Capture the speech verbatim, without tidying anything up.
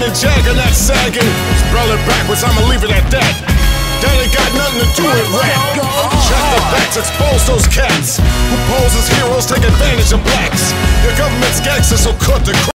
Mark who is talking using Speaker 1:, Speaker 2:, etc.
Speaker 1: and Jagger not sagging. Spell it backwards, I'ma leave it at that. That ain't got nothing to do with rap. Check the facts, expose those cats who pose as heroes, take advantage of blacks. Your government's gangsters, so cut the crap.